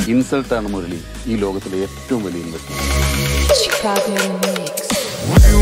ഇൻസൾട്ടാണ് മുരളി ഈ ലോകത്തിലെ ഏറ്റവും വലിയ ഇൻവെസ്റ്റ്മെന്റ്. Chicago Mix.